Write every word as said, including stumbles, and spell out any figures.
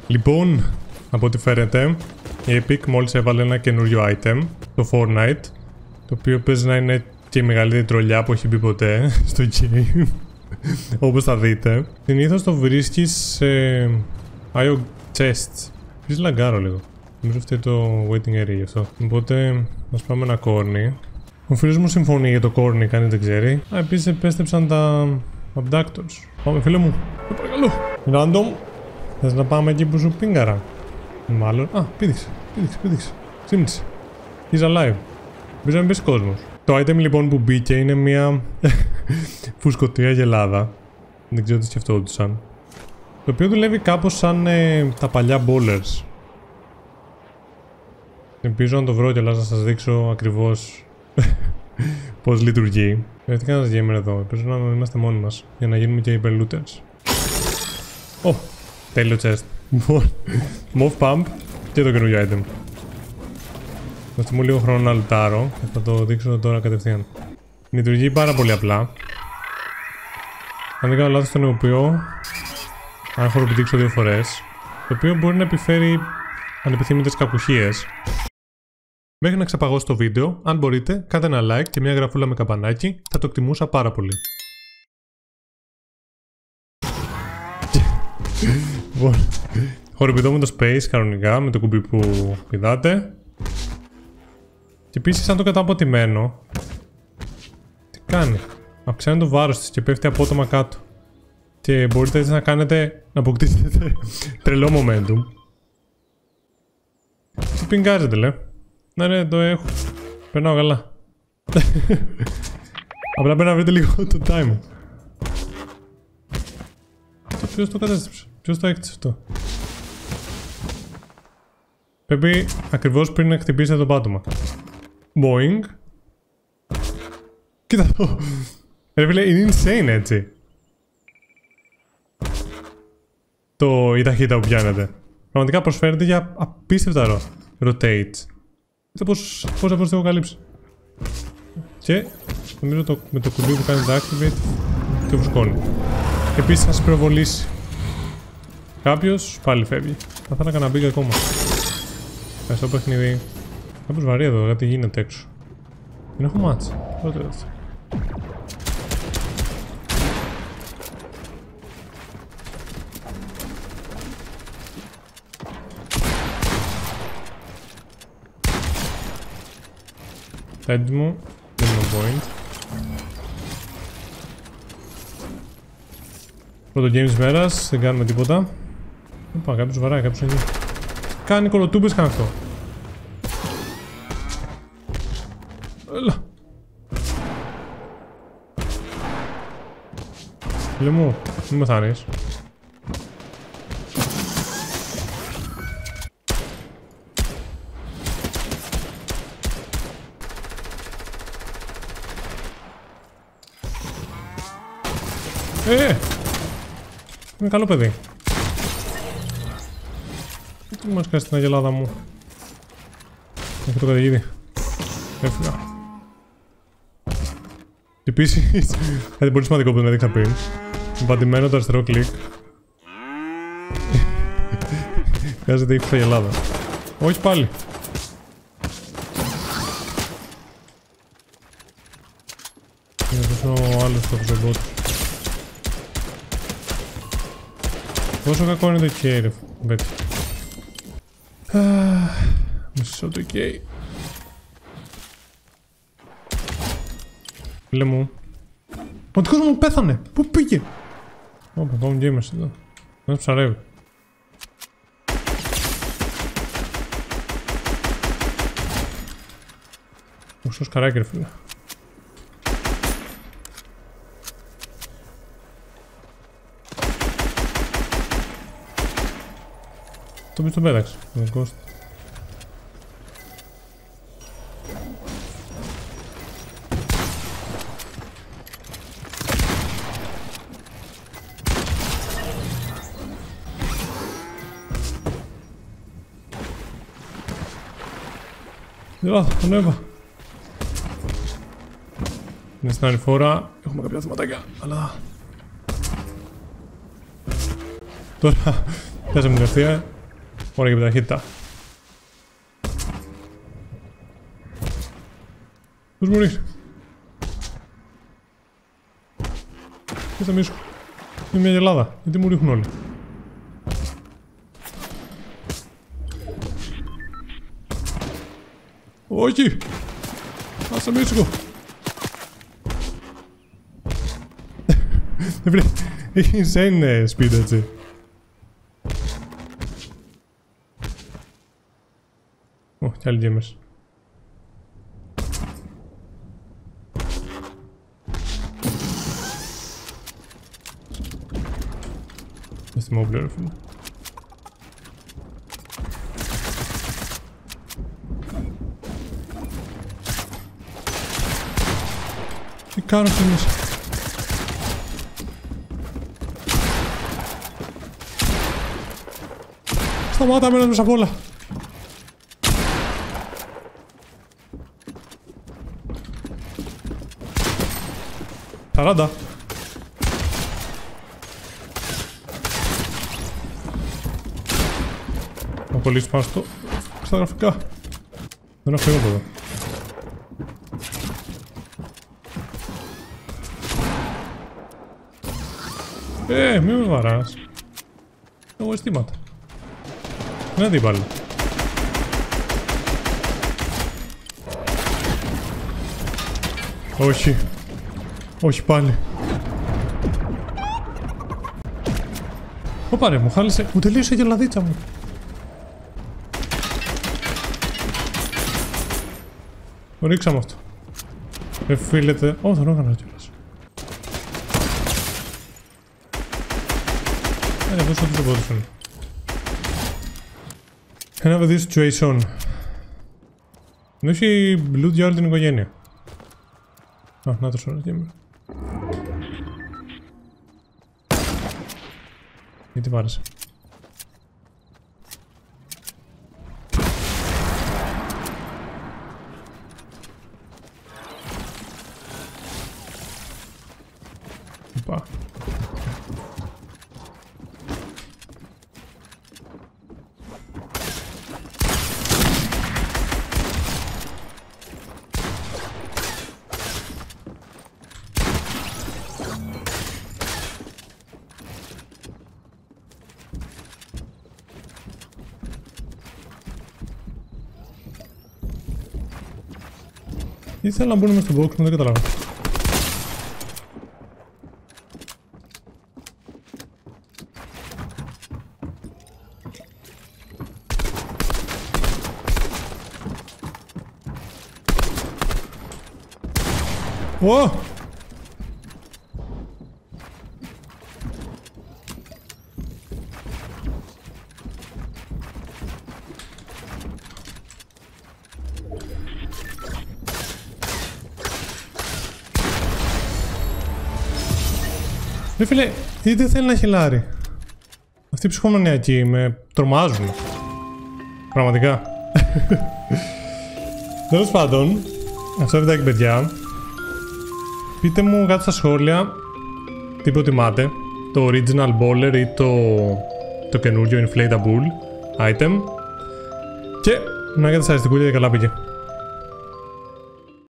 Λοιπόν, από ό,τι φαίνεται, η Epic μόλις έβαλε ένα καινούριο item, το Fortnite, το οποίο παίζει να είναι και η μεγαλύτερη τρολιά που έχει μπει ποτέ στο game, όπως θα δείτε. Συνήθως το βρίσκεις σε IO chests. Επίσης λαγκάρω λίγο. Νομίζω αυτό είναι το waiting area γι' αυτό. Οπότε, ας πάμε ένα κόρνι. Ο φίλος μου συμφωνεί για το κόρνι, κανείς δεν ξέρει. Α, επίσης επέστρεψαν τα abductors. Πάμε, φίλε μου. Σε παρακαλώ. Random. Θες να πάμε εκεί που σου πίνγκαρα? Μάλλον. Α, πήδηξε. Πήδηξε, πήδηξε. Ξύπνησε. He's alive. Μπήζα να μπεις κόσμος. Το item λοιπόν που μπήκε είναι μια φουσκωτή αγελάδα. Δεν ξέρω τι σκεφτόντουσαν. Το οποίο δουλεύει κάπως σαν ε, τα παλιά bowlers. Ελπίζω να το βρω κιόλας να σας δείξω ακριβώς πώς λειτουργεί. Έρθει κανένας gamer εδώ. Ελπίζω να είμαστε μόνοι μας για να γίνουμε και hyperlooters. Ω! Oh, τέλειο chest. Move pump και το καινούργιο item. Θα μου λίγο χρόνο να λουτάρω και θα το δείξω τώρα κατευθείαν. Λειτουργεί πάρα πολύ απλά. Αν δεν κάνω λάθος, το ενεργοποιώ αν έχω το πηδήξω δύο φορές, το οποίο μπορεί να επιφέρει ανεπιθύμητες κακουχίες. Μέχρι να ξεπαγώσει το βίντεο, αν μπορείτε, κάντε ένα like και μια γραφούλα με καμπανάκι, θα το εκτιμούσα πάρα πολύ. Χοροπηδώ με το space κανονικά, με το κουμπί που πηδάτε. Και επίσης, αν το καταποτημένο, τι κάνει? Αυξάνει το βάρος της και πέφτει απότομα κάτω. Και μπορείτε έτσι να κάνετε, να αποκτήσετε τρελό momentum. Τι πιγκάζετε, λέ? Ναι, ναι, το έχω. Περνάω καλά. Απλά πρέπει να βρείτε λίγο το time. Το ποιος το κατέστρεψε? Ποιος το έκτισε αυτό? Πρέπει ακριβώς πριν να χτυπήσετε το πάτωμα. Boing. Κοίτα το. Ρε φίλε, είναι insane έτσι. Το η ταχύτητα που πιάνετε. Πραγματικά προσφέρεται για απίστευτα ρο. Rotate. Κοίτα πώς, πώς θα το έχω καλύψει. Και νομίζω το, με το κουμπί που κάνει το activate το βουσκώνει. Επίσης θα σας πυροβολήσει. Κάποιος πάλι φεύγει. Θα ήθελα να μπήκα ακόμα. Ευχαριστώ παιχνίδι. Κάπως βαρύ εδώ, κάτι γίνεται έξω. Δεν έχω μάτς. Πότε εδώ. Έντιμο. Δεν είναι point. Πρώτο game της μέρας, δεν κάνουμε τίποτα. Οπα, κάποιος βαράει, κάποιος εκεί. Κάνει κολοτούμπες, κάνει αυτό. Έλα. Φίλε μου, μην με θάνεις. Ε! Είναι καλό παιδί. Τι μου έσκασε την αγελάδα μου? Έχω το καταιγίδι. Έφυγα. Και επίσης, κάτι πολύ σημαντικό που δεν έδειξα πριν. Πατημένο το αριστερό κλικ. Χρειάζεται ύφος αγελάδα. Όχι πάλι. Είναι τόσο ο άλλος το ψεμπότ. Πόσο κακό είναι το κέι ρε μπέτι. Μισό το κέι. Φίλε μου. Ο δικός μου πέθανε. Πού πήγε? Ωπα, πάμε gamers εδώ. Ένας ψαρεύει. Όσο σκαράκι ρε φίλε. Το μπει τον πέταξε. Δεν κόστα. Α, ανέβα. Είναι στην άλλη φορά. Έχουμε κάποια θεματάκια, αλλά... Τώρα, πιάσαμε την ευθεία. Ωραία και με ταχύτητα. Πώς μου ρίχνει. Και θα μίσω. Είναι μια γελάδα. Γιατί μου ρίχνουν όλοι. Όχι. Άσε μίσικο. Έχει insane speed έτσι. Ω, κι άλλοι gamers. Δεν θυμάμαι πλέον, φίλε. Τι κάνω κι εμείς. Σταμάτα μένας μέσα απ' όλα. σαράντα. Θα κολλήσει πάνω στο... στα γραφικά. Δεν έχω φύγω από εδώ. Ε, μη με βαράς. Εγώ αισθήματα. Δεν την πάλι. Όχι. Όχι πάλι. Ωπα ρε, μου χάλισε. Μου τελείωσε η γελαδίτσα μου. Το ρίξαμε αυτό. Δεν φίλετε. Ω, δεν έκανα κιόλας. Ε, δώσω ό,τι δεν μπορούσαν. Ένα παιδί situation. Δεν έχει loot για όλη την οικογένεια. Α, να το σωρά gamer. Γιατί βάρεσε. Οπα. Τι θέλω να μπουν μες στο box μου, δεν καταλάβω. Ω! Ρε φίλε, γιατί δεν θέλει να χελάρει. Αυτοί οι ψυχομανιακοί με τρομάζουν. Πραγματικά. Τέλος πάντων, αυτό είναι παιδιά. Πείτε μου κάτω στα σχόλια τι προτιμάτε. Το original bowler ή το, το καινούριο inflatable item. Και να έχετε σας την κούλια και καλά πήγε.